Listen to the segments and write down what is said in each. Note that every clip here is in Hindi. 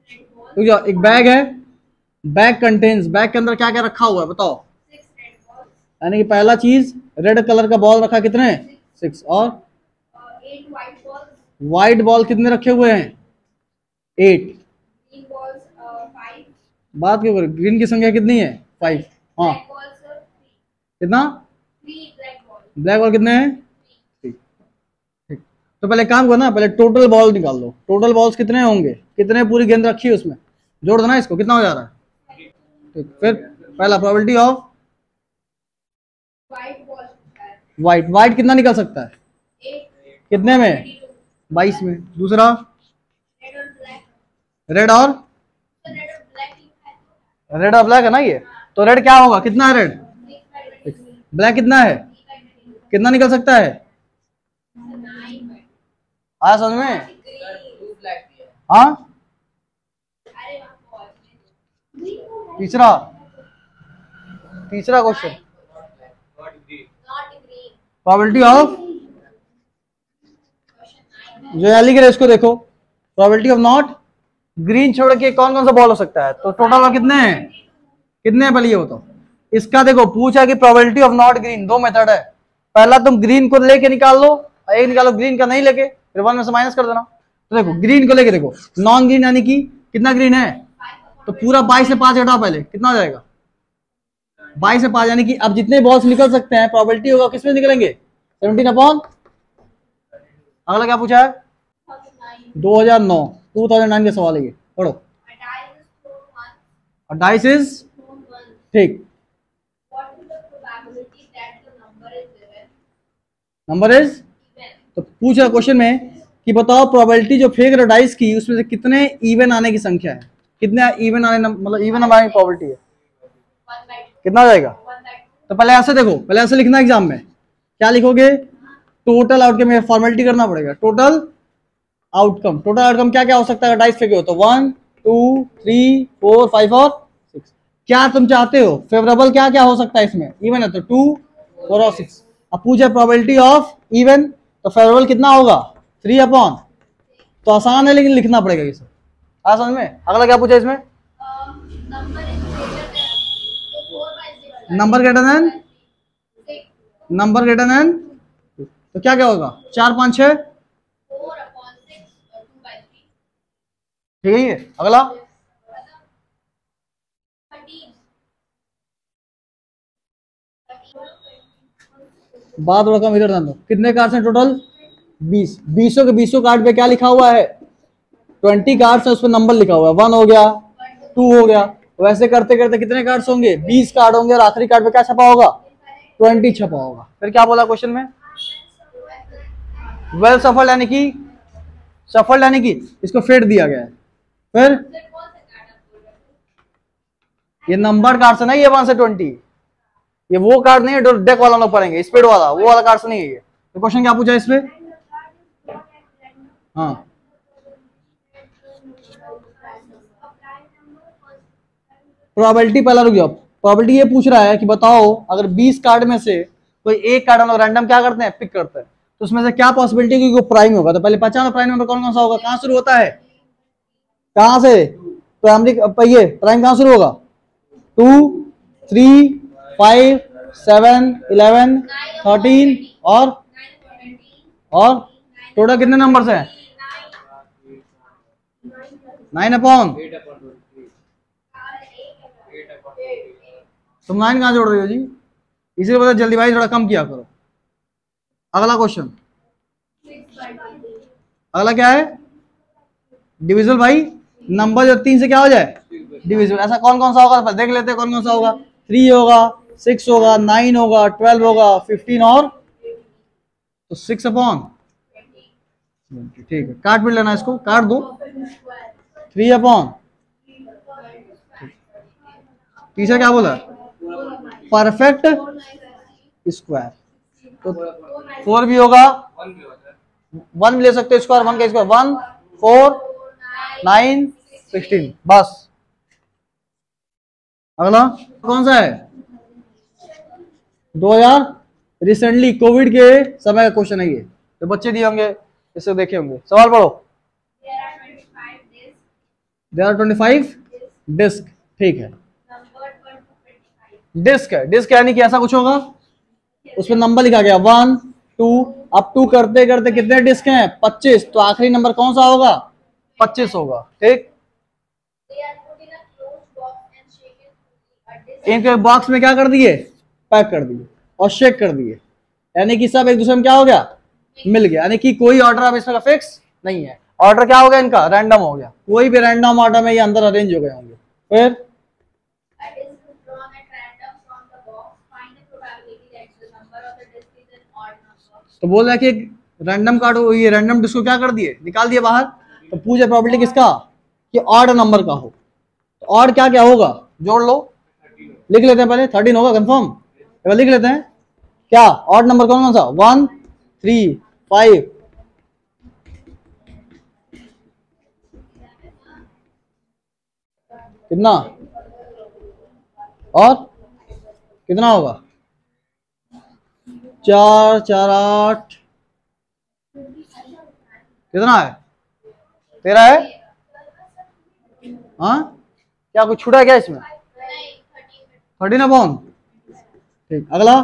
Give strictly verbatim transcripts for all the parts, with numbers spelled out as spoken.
तो जो एक बैग है, बैग कंटेन्स, बैग के अंदर क्या क्या रखा हुआ है बताओ। यानी कि पहला चीज रेड कलर का बॉल रखा, कितने? सिक्स। और व्हाइट बॉल कितने रखे हुए हैं? एट। बात क्यों करें, ग्रीन की संख्या कितनी है? फाइव। हाँ, कितना? ब्लैक बॉल कितने हैं? ठीक। ठीक, तो पहले काम करो ना, पहले टोटल बॉल निकाल लो। टोटल बॉल्स कितने होंगे, कितने पूरी गेंद रखी है उसमें, जोड़ देना इसको, कितना हो जा रहा है? ठीक, फिर पहला प्रोबेबिलिटी ऑफ व्हाइट। व्हाइट कितना निकल सकता है? कितने में? बाईस में। दूसरा रेड और रेड और ब्लैक है ना ये, तो रेड क्या होगा, कितना है रेड? ब्लैक कितना है, कितना निकल सकता है? आया समझ में? हाँ, तीसरा तीसरा क्वेश्चन, प्रोबेबिलिटी ऑफ, जो यहाँ लिख रहे इसको देखो, प्रोबेबिलिटी ऑफ नॉट ग्रीन छोड़ के कौन कौन सा बॉल हो सकता है? तो टोटल कितने हैं, कितने हैं पहले ये बताओ। इसका देखो पूछा कि प्रोबेबिलिटी ऑफ नॉट ग्रीन, दो मेथड है। पहला तुम ग्रीन को लेके निकाल लो, एक निकालो ग्रीन का नहीं लेके, फिर वन में से माइनस कर देना। तो देखो ग्रीन को लेके देखो, नॉन ग्रीन यानी कि कितना ग्रीन है, तो पूरा बाईस से पांच हटाओ पहले, कितना हो जाएगा? बाईस से पांच, यानी कि अब जितने बॉल्स निकल सकते हैं प्रोबेबिलिटी होगा किसमें निकलेंगे? Seventeen upon. अगला क्या पूछा है? दो हजार नौ, टू थाउजेंड नाइन का सवाल है ये, पढ़ो। डाइस इज, ठीक, नंबर इज, तो पूछ रहा क्वेश्चन में कि बताओ प्रोबेबिलिटी जो फेंक रहा डाइस की, उसमें से कितने इवन आने की संख्या है, कितने इवन आने, मतलब इवन आने की प्रोबेबिलिटी है, कितना हो जाएगा? तो पहले ऐसे देखो, पहले ऐसे लिखना एग्जाम में, क्या लिखोगे? टोटल आउटकम, फॉर्मेलिटी करना पड़ेगा। टोटल आउटकम, टोटल आउटकम क्या क्या हो सकता है डाइस फेंके हो? तो one, two, three, four, five और सिक्स। क्या तुम चाहते हो फेवरेबल क्या क्या हो सकता है इसमें? इवन है तो टू, फोर और सिक्स। अब पूछे प्रोबेबिलिटी ऑफ इवन, तो फेवरेबल कितना होगा? थ्री अपॉन, तो आसान है लेकिन लिखना पड़ेगा ये सब। आसान में। अगला क्या पूछा इसमें? Number greater than, number greater than, तो क्या क्या होगा? चार, पांच, छह, ठीक है ये। अगला बात बड़ा कम, इधर ध्यान दो। कितने कार्ड्स हैं टोटल? बीस। बीसों के बीसों कार्ड पे क्या लिखा हुआ है? ट्वेंटी कार्ड्स है, उस पर नंबर लिखा हुआ है, वन हो गया, टू हो गया। वैसे करते करते कितने कार्ड्स होंगे? बीस कार्ड होंगे, और आखिरी कार्ड पे क्या छपा होगा? ट्वेंटी छपा होगा। फिर क्या बोला क्वेश्चन में? वेल सफल, यानी कि सफल यानी कि इसको फेड दिया गया है। फिर ये नंबर कार्ड से नहीं है, वन से ट्वेंटी, ये वो कार्ड नहीं है जो डेक वाला लोग पढ़ेंगे, स्पीड वाला, वो वाला कार्ड से नहीं है ये। तो क्वेश्चन क्या पूछा इसमें? हाँ, प्रोबेबिलिटी पहला, रुक जाओ। प्रोबेबिलिटी ये पूछ रहा है कि बताओ अगर बीस कार्ड में से कोई एक कार्ड हम लोग रैंडम क्या करते हैं, पिक करते हैं, तो उसमें से क्या पॉसिबिलिटी कि वो प्राइम होगा? तो पहले पहचानो प्राइम नंबर कौन कौन सा होगा, कहां शुरू होता है, कहां से? प्राइमरी, ये प्राइम कहां शुरू होगा? Two, three, five, seven, eleven, thirteen और और टोटल कितने नंबर हैं? नाइन अपॉन, तुम नाइन कहां जोड़ रहे हो जी? इसीलिए पता, जल्दीबाजी थोड़ा कम किया करो। अगला क्वेश्चन, अगला क्या है? डिविजिबल भाई, नंबर जो तीन से क्या हो जाए? डिविजिबल। ऐसा कौन कौन सा होगा देख लेते हैं, कौन कौन सा होगा? थ्री होगा, सिक्स होगा, नाइन होगा, ट्वेल्व होगा, फिफ्टीन और तो सिक्स अपॉन, ठीक है, काट भी लेना इसको, काट दो। थ्री अपॉन, तीसरा क्या बोला? परफेक्ट स्क्वायर, तो फोर भी होगा, वन भी ले सकते हो स्क्वायर, वन का square, one, four, nine, sixteen, बस। अगला कौन सा है? दो हजार रिसेंटली कोविड के समय का क्वेश्चन है ये, तो बच्चे दिए होंगे, इससे देखे होंगे। सवाल पढ़ो। There are twenty five disc, ठीक है। डिस्क है, डिस्क यानी कि ऐसा कुछ होगा, उसमें नंबर लिखा गया वन टू, अब टू करते करते कितने डिस्क हैं, पच्चीस, तो आखिरी नंबर कौन सा होगा, पच्चीस होगा, ठीक। इनके बॉक्स में क्या कर दिए, पैक कर दिए और शेक कर दिए, यानी कि सब एक दूसरे में क्या हो गया, मिल गया, यानी कि कोई ऑर्डर अब इसमें फिक्स नहीं है। ऑर्डर क्या हो गया इनका, रैंडम हो गया, कोई भी रैंडम ऑर्डर में ये अंदर अरेंज हो गए होंगे। फिर तो बोल रहा है कि रैंडम कार्ड, ये रैंडम डिस्क को क्या कर दिए, निकाल दिए बाहर, तो पूछे प्रॉपर्टी किसका, कि ऑड नंबर का हो, तो ऑड क्या क्या होगा, जोड़ लो, लिख लेते हैं पहले, थर्टीन होगा कंफर्म, लिख लेते हैं क्या, ऑड नंबर कौन कौन सा, वन थ्री फाइव, कितना और कितना होगा, चार चार आठ, कितना है, तेरह है, हाँ क्या कुछ छूटा क्या इसमें, थर्टीन अपॉन, ठीक। अगला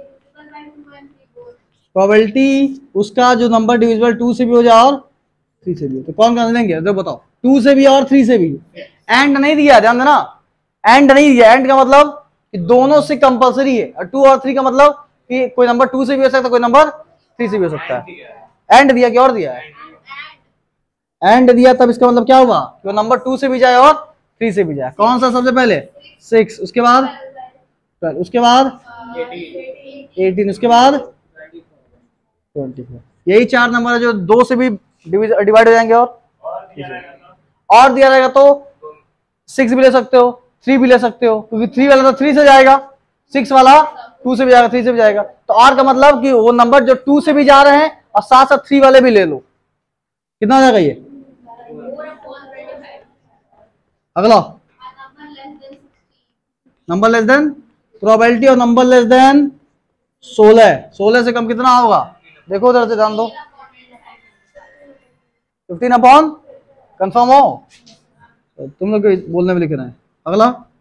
प्रोबेबिलिटी उसका जो नंबर डिविजिबल टू से भी हो जाए और थ्री से भी हो, तो कौन कौन देंगे, तो बताओ, टू से भी और थ्री से भी, एंड नहीं दिया, ध्यान देना, एंड नहीं दिया, एंड का मतलब कि दोनों से कंपलसरी है, और टू और थ्री का मतलब कि कोई नंबर टू से भी हो सकता है, कोई नंबर थ्री से भी हो सकता है। एंड दिया क्या और दिया है, एंड दिया, तब इसका मतलब क्या होगा कि वो नंबर टू से भी जाए और थ्री से भी जाए। कौन सा सबसे पहले, सिक्स, उसके बाद ट्वेल्व, उसके बाद एटीन, उसके बाद ट्वेंटी फोर, यही चार नंबर है जो दो से भी डिवाइड हो जाएंगे, और और दिया जाएगा तो सिक्स भी ले सकते हो, थ्री भी ले सकते हो, क्योंकि थ्री वाला तो थ्री से जाएगा, सिक्स वाला टू से भी जाएगा, थ्री से भी जाएगा, तो और का मतलब कि वो नंबर जो टू से भी जा रहे हैं और साथ साथ थ्री वाले भी ले लो, कितना हो जाएगा ये। अगला नंबर लेस देन, प्रोबेबिलिटी और नंबर लेस देन सोलह, सोलह से कम कितना होगा, देखो उधर से ध्यान दो, फिफ्टीन अपॉन, कंफर्म हो, तुम लोग बोलने में लिख रहे हैं। अगला